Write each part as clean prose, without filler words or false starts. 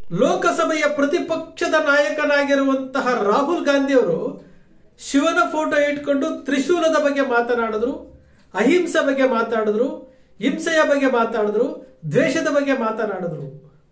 ಲೋಕಸಭೆಯ ಪ್ರತಿಪಕ್ಷದ ನಾಯಕನಾಗಿರುವಂತಹ ರಾಹುಲ್ ಗಾಂಧಿ ಅವರು ಶಿವನ ಫೋಟೋ ಇಟ್ಕೊಂಡು ತ್ರಿಶೂಲದ ಬಗ್ಗೆ ಮಾತನಾಡಿದ್ರು, ಅಹಿಂಸೆ ಬಗ್ಗೆ ಮಾತಾಡಿದ್ರು, ಹಿಂಸೆಯ ಬಗ್ಗೆ ಮಾತಾಡಿದ್ರು, ದ್ವೇಷದ ಬಗ್ಗೆ ಮಾತನಾಡಿದ್ರು.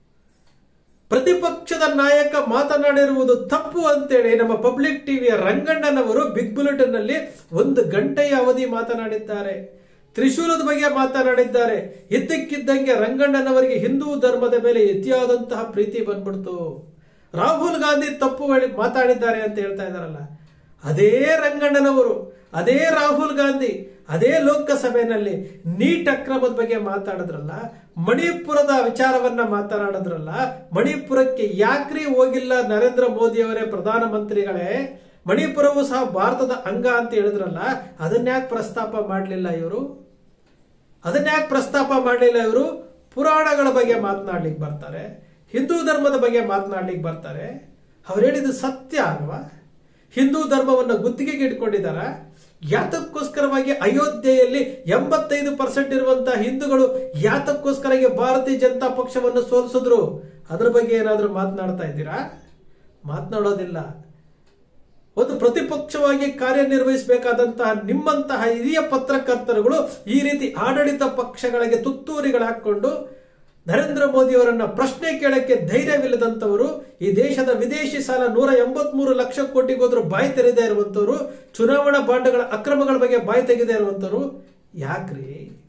ಪ್ರತಿಪಕ್ಷದ ನಾಯಕ ಮಾತನಾಡಿರುವುದು ತಪ್ಪು ಅಂತೇಳಿ ನಮ್ಮ ಪಬ್ಲಿಕ್ ಟಿವಿಯ ರಂಗಣ್ಣನವರು ಬಿಗ್ ಬುಲೆಟಿನ್ ನಲ್ಲಿ 1 ಗಂಟೆಯ ಅವಧಿ ಮಾತನಾಡಿದ್ದಾರೆ. ತ್ರಿಶೂಲದ ಬಗ್ಗೆ ಮಾತನಾಡಿದ್ದಾರೆ. ಇದ್ದಕ್ಕಿದ್ದಂಗೆ ರಂಗಣ್ಣನವರಿಗೆ ಹಿಂದೂ ಧರ್ಮದ ಮೇಲೆ ಅತಿಯಾದಂತಹ ಪ್ರೀತಿ ಬಂದ್ಬಿಡ್ತು. ರಾಹುಲ್ ಗಾಂಧಿ ತಪ್ಪು ಮಾತಾಡಿದ್ದಾರೆ ಅಂತ ಹೇಳ್ತಾ ಇದ್ದಾರಲ್ಲ, ಅದೇ ರಂಗಣ್ಣನವರು, ಅದೇ ರಾಹುಲ್ ಗಾಂಧಿ ಅದೇ ಲೋಕಸಭೆಯಲ್ಲಿ ನೀಟ್ ಅಕ್ರಮದ ಬಗ್ಗೆ ಮಾತಾಡಿದ್ರಲ್ಲ, ಮಣಿಪುರದ ವಿಚಾರವನ್ನ ಮಾತನಾಡಿದ್ರಲ್ಲ, ಮಣಿಪುರಕ್ಕೆ ಯಾಕ್ರಿ ಹೋಗಿಲ್ಲ ನರೇಂದ್ರ ಮೋದಿ ಅವರೇ ಪ್ರಧಾನಮಂತ್ರಿಗಳೇ, ಮಣಿಪುರವು ಸಹ ಭಾರತದ ಅಂಗ ಅಂತ ಹೇಳಿದ್ರಲ್ಲ, ಅದನ್ಯಾಕೆ ಪ್ರಸ್ತಾಪ ಮಾಡಲಿಲ್ಲ ಇವರು? ಅದನ್ಯಾಕೆ ಪ್ರಸ್ತಾಪ ಮಾಡಲಿಲ್ಲ ಇವರು? ಪುರಾಣಗಳ ಬಗ್ಗೆ ಮಾತನಾಡ್ಲಿಕ್ಕೆ ಬರ್ತಾರೆ, ಹಿಂದೂ ಧರ್ಮದ ಬಗ್ಗೆ ಮಾತನಾಡ್ಲಿಕ್ಕೆ ಬರ್ತಾರೆ. ಅವ್ರು ಹೇಳಿದ್ದು ಸತ್ಯ ಅಲ್ವಾ? ಹಿಂದೂ ಧರ್ಮವನ್ನು ಗುತ್ತಿಗೆಗೆ ಇಟ್ಕೊಂಡಿದ್ದಾರ? ಯಾತಕ್ಕೋಸ್ಕರವಾಗಿ ಅಯೋಧ್ಯೆಯಲ್ಲಿ 85% ಇರುವಂತಹ ಹಿಂದೂಗಳು ಯಾತಕ್ಕೋಸ್ಕರ ಭಾರತೀಯ ಜನತಾ ಪಕ್ಷವನ್ನು ಸೋಲಿಸಿದ್ರು? ಅದ್ರ ಬಗ್ಗೆ ಏನಾದ್ರೂ ಮಾತನಾಡ್ತಾ ಇದ್ದೀರಾ? ಮಾತನಾಡೋದಿಲ್ಲ. ಒಂದು ಪ್ರತಿಪಕ್ಷವಾಗಿ ಕಾರ್ಯನಿರ್ವಹಿಸಬೇಕಾದಂತಹ ನಿಮ್ಮಂತಹ ಹಿರಿಯ ಪತ್ರಕರ್ತರುಗಳು ಈ ರೀತಿ ಆಡಳಿತ ಪಕ್ಷಗಳಿಗೆ ತುತ್ತೂರಿಗಳು ಹಾಕೊಂಡು ನರೇಂದ್ರ ಮೋದಿ ಅವರನ್ನ ಪ್ರಶ್ನೆ ಕೇಳಕ್ಕೆ ಧೈರ್ಯವಿಲ್ಲದಂತವರು, ಈ ದೇಶದ ವಿದೇಶಿ ಸಾಲ 183 ಲಕ್ಷ ಕೋಟಿಗೋದ್ರು ಬಾಯಿ ತೆರೆದೇ ಇರುವಂತವರು, ಚುನಾವಣಾ ಬಾಂಡ್ಗಳ ಅಕ್ರಮಗಳ ಬಗ್ಗೆ ಬಾಯಿ ತೆಗೆದೇ ಇರುವಂತವರು ಯಾಕ್ರಿ?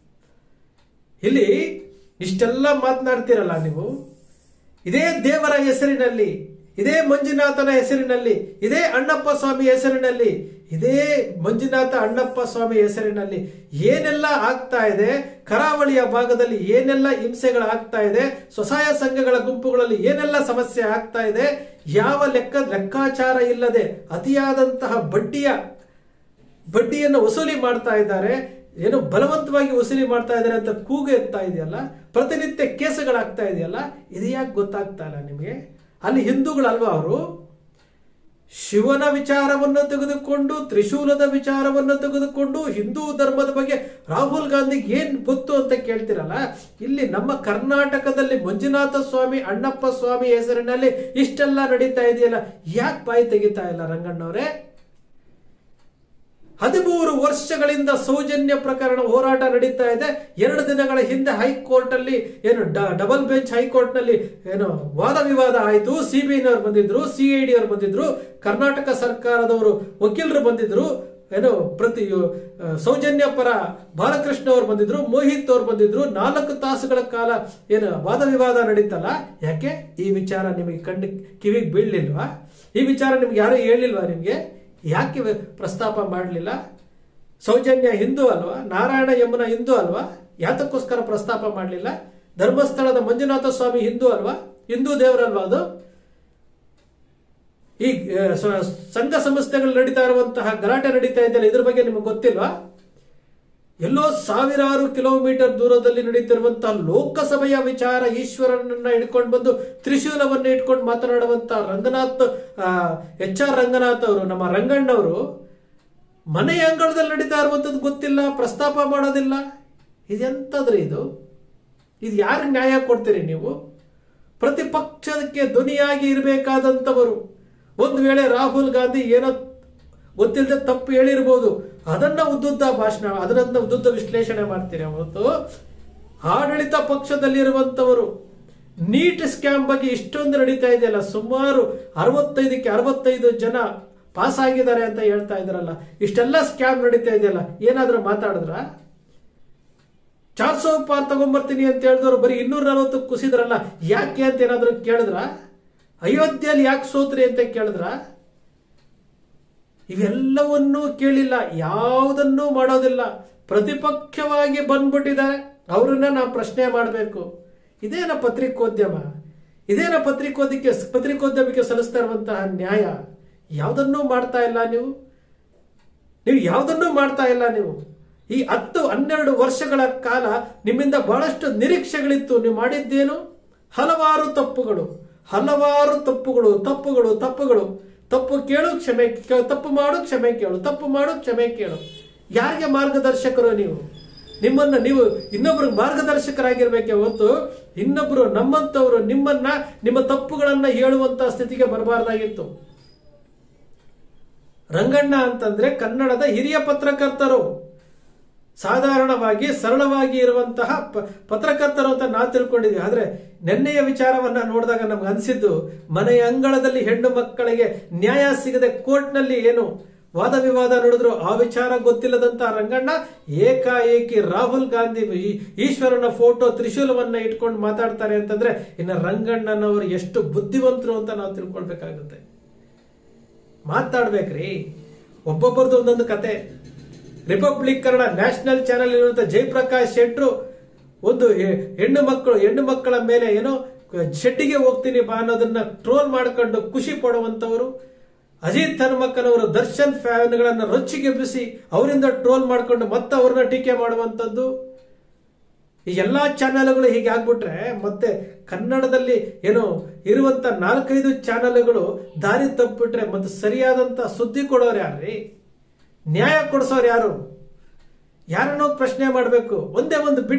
ಇಲ್ಲಿ ಇಷ್ಟೆಲ್ಲ ಮಾತನಾಡ್ತಿರಲ್ಲ ನೀವು, ಇದೇ ದೇವರ ಹೆಸರಿನಲ್ಲಿ, ಇದೇ ಮಂಜುನಾಥನ ಹೆಸರಿನಲ್ಲಿ, ಇದೇ ಅಣ್ಣಪ್ಪ ಸ್ವಾಮಿ ಹೆಸರಿನಲ್ಲಿ, ಇದೇ ಮಂಜುನಾಥ ಅಣ್ಣಪ್ಪ ಸ್ವಾಮಿ ಹೆಸರಿನಲ್ಲಿ ಏನೆಲ್ಲ ಆಗ್ತಾ ಇದೆ, ಕರಾವಳಿಯ ಭಾಗದಲ್ಲಿ ಏನೆಲ್ಲ ಹಿಂಸೆಗಳಾಗ್ತಾ ಇದೆ, ಸ್ವಸಹಾಯ ಸಂಘಗಳ ಗುಂಪುಗಳಲ್ಲಿ ಏನೆಲ್ಲ ಸಮಸ್ಯೆ ಆಗ್ತಾ ಇದೆ, ಯಾವ ಲೆಕ್ಕಾಚಾರ ಇಲ್ಲದೆ ಅತಿಯಾದಂತಹ ಬಡ್ಡಿಯನ್ನು ವಸೂಲಿ ಮಾಡ್ತಾ ಇದ್ದಾರೆ, ಏನು ಬಲವಂತವಾಗಿ ವಸೂಲಿ ಮಾಡ್ತಾ ಇದ್ದಾರೆ ಅಂತ ಕೂಗು ಎತ್ತಾ ಇದೆಯಲ್ಲ, ಪ್ರತಿನಿತ್ಯ ಕೇಸುಗಳಾಗ್ತಾ ಇದೆಯಲ್ಲ, ಇದು ಯಾಕೆ ಗೊತ್ತಾಗ್ತಾ ಇಲ್ಲ ನಿಮಗೆ? ಅಲ್ಲಿ ಹಿಂದೂಗಳಲ್ವಾ ಅವರು? ಶಿವನ ವಿಚಾರವನ್ನು ತೆಗೆದುಕೊಂಡು, ತ್ರಿಶೂಲದ ವಿಚಾರವನ್ನು ತೆಗೆದುಕೊಂಡು ಹಿಂದೂ ಧರ್ಮದ ಬಗ್ಗೆ ರಾಹುಲ್ ಗಾಂಧಿಗೆ ಏನ್ ಗೊತ್ತು ಅಂತ ಕೇಳ್ತಿರಲ್ಲ. ಇಲ್ಲಿ ನಮ್ಮ ಕರ್ನಾಟಕದಲ್ಲಿ ಮಂಜುನಾಥ ಸ್ವಾಮಿ, ಅಣ್ಣಪ್ಪ ಸ್ವಾಮಿ ಹೆಸರಿನಲ್ಲಿ ಇಷ್ಟೆಲ್ಲ ನಡೀತಾ ಇದೆಯಲ್ಲ, ಯಾಕೆ ಬಾಯಿ ತೆಗಿತಾ ಇಲ್ಲ ರಂಗಣ್ಣವರೇ? 13 ವರ್ಷಗಳಿಂದ ಸೌಜನ್ಯ ಪ್ರಕರಣ ಹೋರಾಟ ನಡೀತಾ ಇದೆ. 2 ದಿನಗಳ ಹಿಂದೆ ಹೈಕೋರ್ಟ್ ಅಲ್ಲಿ ಏನು ಡಬಲ್ ಬೆಂಚ್ ಹೈಕೋರ್ಟ್ ನಲ್ಲಿ ಏನು ವಾದ ವಿವಾದ ಆಯಿತು. ಸಿಬಿಐನವರು ಬಂದಿದ್ರು, ಸಿಐಡಿ ಅವರು ಬಂದಿದ್ರು, ಕರ್ನಾಟಕ ಸರ್ಕಾರದವರು ವಕೀಲರು ಬಂದಿದ್ರು, ಏನು ಸೌಜನ್ಯ ಪರ ಬಾಲಕೃಷ್ಣ ಅವರು ಬಂದಿದ್ರು, ಮೋಹಿತ್ ಅವರು ಬಂದಿದ್ರು. 4 ತಾಸುಗಳ ಕಾಲ ಏನು ವಾದ ವಿವಾದ ನಡೀತಲ್ಲ, ಯಾಕೆ? ಈ ವಿಚಾರ ನಿಮಗೆ ಕಿವಿಗೆ ಬೀಳ್ಲಿಲ್ವಾ? ಈ ವಿಚಾರ ನಿಮ್ಗೆ ಯಾರು ಹೇಳಿಲ್ವಾ? ನಿಮ್ಗೆ ಯಾಕೆ ಪ್ರಸ್ತಾಪ ಮಾಡಲಿಲ್ಲ? ಸೌಜನ್ಯ ಹಿಂದೂ ಅಲ್ವಾ? ನಾರಾಯಣ ಯಮುನಾ ಹಿಂದೂ ಅಲ್ವಾ? ಯಾತಕ್ಕೋಸ್ಕರ ಪ್ರಸ್ತಾಪ ಮಾಡಲಿಲ್ಲ? ಧರ್ಮಸ್ಥಳದ ಮಂಜುನಾಥ ಸ್ವಾಮಿ ಹಿಂದೂ ಅಲ್ವಾ? ಹಿಂದೂ ದೇವರಲ್ವಾ ಅದು? ಈ ಸಂಘ ಸಂಸ್ಥೆಗಳು ನಡೀತಾ ಇರುವಂತಹ ಗಲಾಟೆ ನಡೀತಾ ಇದೆಯಲ್ಲ, ಇದ್ರ ಬಗ್ಗೆ ನಿಮಗೆ ಗೊತ್ತಿಲ್ವಾ? ಎಲ್ಲೋ ಸಾವಿರಾರು ಕಿಲೋಮೀಟರ್ ದೂರದಲ್ಲಿ ನಡೀತಿರುವಂತಹ ಲೋಕಸಭೆಯ ವಿಚಾರ, ಈಶ್ವರನನ್ನ ಹಿಡ್ಕೊಂಡು ಬಂದು ತ್ರಿಶೂಲವನ್ನು ಇಟ್ಕೊಂಡು ಮಾತನಾಡುವಂತಹ HR ರಂಗನಾಥ್ ಅವರು, ನಮ್ಮ ರಂಗಣ್ಣವರು ಮನೆಯ ಅಂಗಳದಲ್ಲಿ ನಡೀತಾ ಇರುವಂತದ್ದು ಗೊತ್ತಿಲ್ಲ, ಪ್ರಸ್ತಾಪ ಮಾಡೋದಿಲ್ಲ. ಇದೆಂತದ್ರಿ ಇದು? ಇದು ಯಾರಿಗೆ ನ್ಯಾಯ ಕೊಡ್ತೀರಿ ನೀವು? ಪ್ರತಿಪಕ್ಷಕ್ಕೆ ಧ್ವನಿಯಾಗಿ ಇರಬೇಕಾದಂತವರು ಒಂದು ವೇಳೆ ರಾಹುಲ್ ಗಾಂಧಿ ಏನೋ ಗೊತ್ತಿಲ್ಲದೆ ತಪ್ಪು ಹೇಳಿರ್ಬೋದು, ಅದನ್ನ ಉದ್ದುದ್ದ ಭಾಷಣ, ಅದನ್ನ ಉದ್ದುದ್ದ ವಿಶ್ಲೇಷಣೆ ಮಾಡ್ತೀರಿ. ಹೊರತು ಆಡಳಿತ ಪಕ್ಷದಲ್ಲಿರುವಂತವರು ನೀಟ್ ಸ್ಕ್ಯಾಮ್ ಬಗ್ಗೆ ಇಷ್ಟೊಂದು ನಡೀತಾ ಇದೆಯಲ್ಲ, ಸುಮಾರು 65ಕ್ಕೆ 65 ಜನ ಪಾಸ್ ಆಗಿದ್ದಾರೆ ಅಂತ ಹೇಳ್ತಾ ಇದಾರಲ್ಲ, ಇಷ್ಟೆಲ್ಲ ಸ್ಕ್ಯಾಮ್ ನಡೀತಾ ಇದೆಯಲ್ಲ, ಏನಾದ್ರೂ ಮಾತಾಡಿದ್ರ? 400 ಪಾರ್ ತಗೊಂಡ್ಬರ್ತೀನಿ ಅಂತ ಹೇಳಿದವರು ಬರೀ 240 ಕುಸಿದ್ರಲ್ಲ, ಯಾಕೆ ಅಂತ ಏನಾದ್ರು ಕೇಳಿದ್ರ? ಅಯೋಧ್ಯೆಯಲ್ಲಿ ಯಾಕೆ ಸೋತ್ರಿ ಅಂತ ಕೇಳಿದ್ರ? ಇವೆಲ್ಲವನ್ನೂ ಕೇಳಿಲ್ಲ, ಯಾವುದನ್ನೂ ಮಾಡೋದಿಲ್ಲ. ಪ್ರತಿಪಕ್ಷವಾಗಿ ಬಂದ್ಬಿಟ್ಟಿದ್ದಾರೆ, ಅವರನ್ನ ನಾವು ಪ್ರಶ್ನೆ ಮಾಡಬೇಕು. ಇದೇನ ಪತ್ರಿಕೋದ್ಯಮ? ಇದೇನ ಪತ್ರಿಕೋದ್ಯಮಕ್ಕೆ ಸಲ್ಲಿಸ್ತಾ ಇರುವಂತಹ ನ್ಯಾಯ? ಯಾವುದನ್ನೂ ಮಾಡ್ತಾ ಇಲ್ಲ ನೀವು ಯಾವುದನ್ನೂ ಮಾಡ್ತಾ ಇಲ್ಲ ನೀವು. ಈ 10-12 ವರ್ಷಗಳ ಕಾಲ ನಿಮ್ಮಿಂದ ಬಹಳಷ್ಟು ನಿರೀಕ್ಷೆಗಳಿತ್ತು. ನೀವು ಮಾಡಿದ್ದೇನು? ಹಲವಾರು ತಪ್ಪುಗಳು. ತಪ್ಪು ಕೇಳು, ಕ್ಷಮೆ, ತಪ್ಪು ಮಾಡು, ಕ್ಷಮೆ ಕೇಳು, ತಪ್ಪು ಮಾಡು, ಕ್ಷಮೆ ಕೇಳು. ಯಾರಿಗೆ ಮಾರ್ಗದರ್ಶಕರು ನೀವು? ನೀವು ಇನ್ನೊಬ್ಬರಿಗೆ ಮಾರ್ಗದರ್ಶಕರಾಗಿರ್ಬೇಕೆ ಹೊರತು ಇನ್ನೊಬ್ರು ನಮ್ಮಂತವ್ರು ನಿಮ್ಮ ತಪ್ಪುಗಳನ್ನ ಹೇಳುವಂತ ಸ್ಥಿತಿಗೆ ಬರಬಾರ್ದಾಗಿತ್ತು. ರಂಗಣ್ಣ ಅಂತಂದ್ರೆ ಕನ್ನಡದ ಹಿರಿಯ ಪತ್ರಕರ್ತರು, ಸಾಧಾರಣವಾಗಿ ಸರಳವಾಗಿ ಇರುವಂತಹ ಪತ್ರಕರ್ತರು ಅಂತ ನಾವು ತಿಳ್ಕೊಂಡಿದ್ವಿ. ಆದ್ರೆ ನೆನ್ನೆಯ ವಿಚಾರವನ್ನ ನೋಡಿದಾಗ ನಮ್ಗೆ ಅನ್ಸಿದ್ದು, ಮನೆಯ ಅಂಗಳದಲ್ಲಿ ಹೆಣ್ಣು ಮಕ್ಕಳಿಗೆ ನ್ಯಾಯ ಸಿಗದೆ ಕೋರ್ಟ್ನಲ್ಲಿ ಏನು ವಾದ ವಿವಾದ ನಡೆದ್ರು ಆ ವಿಚಾರ ಗೊತ್ತಿಲ್ಲದಂತ ರಂಗಣ್ಣ ಏಕಾಏಕಿ ರಾಹುಲ್ ಗಾಂಧಿ ಈಶ್ವರನ ಫೋಟೋ ತ್ರಿಶೂಲವನ್ನ ಇಟ್ಕೊಂಡು ಮಾತಾಡ್ತಾರೆ ಅಂತಂದ್ರೆ ಇನ್ನು ರಂಗಣ್ಣನವರು ಎಷ್ಟು ಬುದ್ಧಿವಂತರು ಅಂತ ನಾವು ತಿಳ್ಕೊಳ್ಬೇಕಾಗುತ್ತೆ. ಮಾತಾಡ್ಬೇಕ್ರಿ, ಒಬ್ಬೊಬ್ಬರದು ಒಂದೊಂದು ಕತೆ. ರಿಪಬ್ಲಿಕ್ ಕನ್ನಡ ನ್ಯಾಷನಲ್ ಚಾನೆಲ್ ಇರುವಂತ ಜಯಪ್ರಕಾಶ್ ಶೆಟ್ರು ಒಂದು ಹೆಣ್ಣು ಮಕ್ಕಳ ಮೇಲೆ ಏನೋ ಶೆಟ್ಟಿಗೆ ಹೋಗ್ತೀನಿ ಬಾ ಅನ್ನೋದನ್ನ ಟ್ರೋಲ್ ಮಾಡ್ಕೊಂಡು ಖುಷಿ ಪಡುವಂತವರು. ಅಜಿತ್ ಹನುಮಕ್ಕನವರು ದರ್ಶನ್ ಫ್ಯಾನ್ಗಳನ್ನ ರೊಚ್ಚಿಗೆಬ್ಬಿಸಿ ಅವರಿಂದ ಟ್ರೋಲ್ ಮಾಡ್ಕೊಂಡು ಮತ್ತೆ ಅವ್ರನ್ನ ಟೀಕೆ ಮಾಡುವಂತದ್ದು. ಈ ಎಲ್ಲಾ ಚಾನೆಲ್ಗಳು ಹೀಗೆ ಆಗ್ಬಿಟ್ರೆ ಮತ್ತೆ ಕನ್ನಡದಲ್ಲಿ ಏನೋ ಇರುವಂತ 4-5 ಚಾನೆಲ್ಗಳು ದಾರಿ ತಪ್ಪಿಟ್ರೆ ಮತ್ತೆ ಸರಿಯಾದಂತ ಸುದ್ದಿ ಕೊಡೋರು ಯಾರ್ರಿ? ನ್ಯಾಯ ಕೊಡಿಸೋರು ಯಾರು? ಯಾರನ್ನೋ ಪ್ರಶ್ನೆ ಮಾಡಬೇಕು. ಒಂದೇ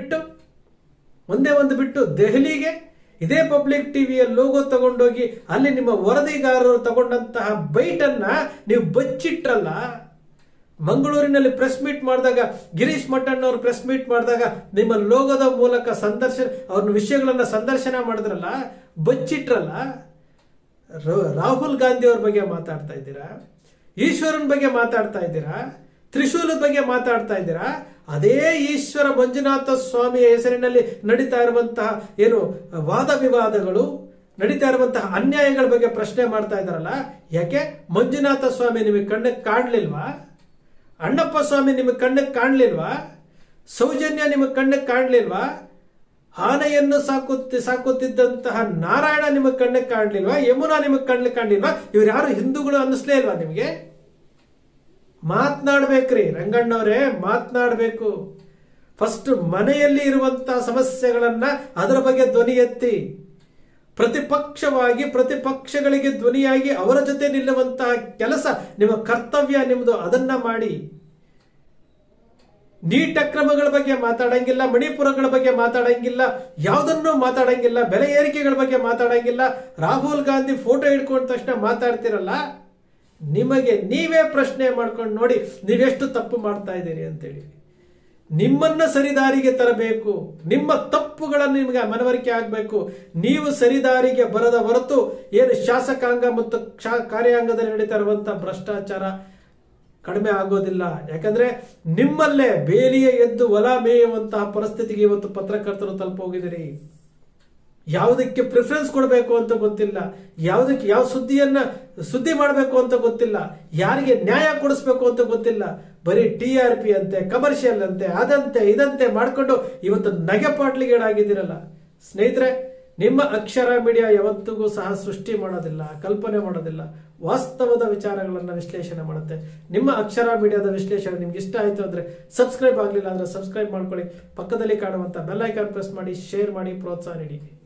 ಒಂದು ಬಿಟ್ಟು ದೆಹಲಿಗೆ ಇದೇ ಪಬ್ಲಿಕ್ ಟಿವಿಯ ಲೋಗೋ ತಗೊಂಡೋಗಿ ಅಲ್ಲಿ ನಿಮ್ಮ ವರದಿಗಾರರು ತಗೊಂಡಂತಹ ಬೈಟನ್ನ ನೀವು ಬಚ್ಚಿಟ್ರಲ್ಲ. ಮಂಗಳೂರಿನಲ್ಲಿ ಪ್ರೆಸ್ ಮೀಟ್ ಮಾಡಿದಾಗ ಗಿರೀಶ್ ಮಠಣ್ಣವರು ಪ್ರೆಸ್ ಮೀಟ್ ಮಾಡಿದಾಗ ನಿಮ್ಮ ಲೋಗೋದ ಮೂಲಕ ಅವ್ರ ವಿಷಯಗಳನ್ನ ಸಂದರ್ಶನ ಮಾಡಿದ್ರಲ್ಲ, ಬಚ್ಚಿಟ್ರಲ್ಲ. ರಾಹುಲ್ ಗಾಂಧಿ ಅವ್ರ ಬಗ್ಗೆ ಮಾತಾಡ್ತಾ ಇದ್ದೀರಾ, ಈಶ್ವರನ್ ಬಗ್ಗೆ ಮಾತಾಡ್ತಾ ಇದ್ದೀರಾ, ತ್ರಿಶೂಲದ ಬಗ್ಗೆ ಮಾತಾಡ್ತಾ ಇದ್ದೀರಾ. ಅದೇ ಈಶ್ವರ ಮಂಜುನಾಥ ಸ್ವಾಮಿಯ ಹೆಸರಿನಲ್ಲಿ ನಡೀತಾ ಇರುವಂತಹ ಏನು ವಾದ ವಿವಾದಗಳು, ನಡೀತಾ ಇರುವಂತಹ ಅನ್ಯಾಯಗಳ ಬಗ್ಗೆ ಪ್ರಶ್ನೆ ಮಾಡ್ತಾ ಇದ್ದಾರಲ್ಲ. ಯಾಕೆ ಮಂಜುನಾಥ ಸ್ವಾಮಿ ನಿಮಗೆ ಕಣ್ಣಕ್ಕೆ ಕಾಣ್ಲಿಲ್ವಾ? ಅಣ್ಣಪ್ಪ ಸ್ವಾಮಿ ನಿಮಗೆ ಕಣ್ಣಕ್ಕೆ ಕಾಣ್ಲಿಲ್ವಾ? ಸೌಜನ್ಯ ನಿಮಗೆ ಕಣ್ಣಕ್ಕೆ ಕಾಣ್ಲಿಲ್ವಾ? ಆನೆಯನ್ನು ಸಾಕುತ್ತಿದ್ದಂತಹ ನಾರಾಯಣ ನಿಮಗೆ ಕಣ್ಣಕ್ಕೆ ಕಾಣ್ಲಿಲ್ವಾ? ಯಮುನಾ ನಿಮಗೆ ಕಣ್ಣಕ್ಕೆ ಕಾಣ್ಲಿಲ್ವಾ? ಇವ್ರು ಯಾರು ಹಿಂದೂಗಳು ಅನ್ನಿಸ್ಲೇ ಇಲ್ವಾ ನಿಮಗೆ? ಮಾತನಾಡ್ಬೇಕ್ರಿ ರಂಗಣ್ಣವ್ರೆ, ಮಾತನಾಡ್ಬೇಕು. ಫಸ್ಟ್ ಮನೆಯಲ್ಲಿ ಇರುವಂತಹ ಸಮಸ್ಯೆಗಳನ್ನ ಅದರ ಬಗ್ಗೆ ಧ್ವನಿ ಎತ್ತಿ, ಪ್ರತಿಪಕ್ಷಗಳಿಗೆ ಧ್ವನಿಯಾಗಿ ಅವರ ಜೊತೆ ನಿಲ್ಲುವಂತಹ ಕೆಲಸ ನಿಮ್ಮ ಕರ್ತವ್ಯ, ನಿಮ್ಮದು. ಅದನ್ನ ಮಾಡಿ. ನೀಟ್ ಅಕ್ರಮಗಳ ಬಗ್ಗೆ ಮಾತಾಡಂಗಿಲ್ಲ, ಮಣಿಪುರಗಳ ಬಗ್ಗೆ ಮಾತಾಡಂಗಿಲ್ಲ, ಯಾವುದನ್ನು ಮಾತಾಡಂಗಿಲ್ಲ, ಬೆಲೆ ಏರಿಕೆಗಳ ಬಗ್ಗೆ ಮಾತಾಡಂಗಿಲ್ಲ. ರಾಹುಲ್ ಗಾಂಧಿ ಫೋಟೋ ಹಿಡ್ಕೊಂಡ ತಕ್ಷಣ ಮಾತಾಡ್ತಿರಲ್ಲ. ನಿಮಗೆ ನೀವೇ ಪ್ರಶ್ನೆ ಮಾಡ್ಕೊಂಡು ನೋಡಿ ನೀವೆಷ್ಟು ತಪ್ಪು ಮಾಡ್ತಾ ಇದ್ದೀರಿ ಅಂತೇಳಿ. ನಿಮ್ಮನ್ನ ಸರಿದಾರಿಗೆ ತರಬೇಕು, ನಿಮ್ಮ ತಪ್ಪುಗಳನ್ನು ನಿಮಗೆ ಮನವರಿಕೆ ಆಗಬೇಕು. ನೀವು ಸರಿದಾರಿಗೆ ಬರದ ಹೊರತು ಏನು ಶಾಸಕಾಂಗ ಮತ್ತು ಕಾರ್ಯಾಂಗದಲ್ಲಿ ನಡೀತಾ ಇರುವಂತಹ ಭ್ರಷ್ಟಾಚಾರ ಕಡಿಮೆ ಆಗೋದಿಲ್ಲ. ಯಾಕಂದ್ರೆ ನಿಮ್ಮಲ್ಲೇ ಬೇಲಿಯ ಎದ್ದು ಹೊಲ ಮೇಯುವಂತಹ ಪರಿಸ್ಥಿತಿಗೆ ಇವತ್ತು ಪತ್ರಕರ್ತರು ತಲುಪೋಗಿದ್ದೀರಿ. ಯಾವುದಕ್ಕೆ ಪ್ರಿಫರೆನ್ಸ್ ಕೊಡಬೇಕು ಅಂತ ಗೊತ್ತಿಲ್ಲ, ಯಾವ ಸುದ್ದಿ ಮಾಡಬೇಕು ಅಂತ ಗೊತ್ತಿಲ್ಲ, ಯಾರಿಗೆ ನ್ಯಾಯ ಕೊಡಿಸ್ಬೇಕು ಅಂತ ಗೊತ್ತಿಲ್ಲ. ಬರೀ TRP ಅಂತೆ, ಕಮರ್ಷಿಯಲ್ ಅಂತೆ, ಅದಂತೆ ಇದಂತೆ ಮಾಡ್ಕೊಂಡು ಇವತ್ತು ನಗೆಪಾಟ್ಲಿಗೇಡಾಗಿದ್ದೀರಲ್ಲ. ಸ್ನೇಹಿತರೆ, ನಿಮ್ಮ ಅಕ್ಷರ ಮೀಡಿಯಾ ಯಾವತ್ತಿಗೂ ಸಹ ಸೃಷ್ಟಿ ಮಾಡೋದಿಲ್ಲ, ಕಲ್ಪನೆ ಮಾಡೋದಿಲ್ಲ, ವಾಸ್ತವದ ವಿಚಾರಗಳನ್ನ ವಿಶ್ಲೇಷಣೆ ಮಾಡುತ್ತೆ. ನಿಮ್ಮ ಅಕ್ಷರ ಮೀಡಿಯಾದ ವಿಶ್ಲೇಷಣೆ ನಿಮ್ಗೆ ಇಷ್ಟ ಆಯ್ತು ಅಂದ್ರೆ ಸಬ್ಸ್ಕ್ರೈಬ್ ಆಗಲಿಲ್ಲ ಅಂದ್ರೆ ಸಬ್ಸ್ಕ್ರೈಬ್ ಮಾಡ್ಕೊಳ್ಳಿ. ಪಕ್ಕದಲ್ಲಿ ಕಾಣುವಂತ ಬೆಲ್ ಐಕಾನ್ ಪ್ರೆಸ್ ಮಾಡಿ, ಶೇರ್ ಮಾಡಿ, ಪ್ರೋತ್ಸಾಹ ನೀಡಿ.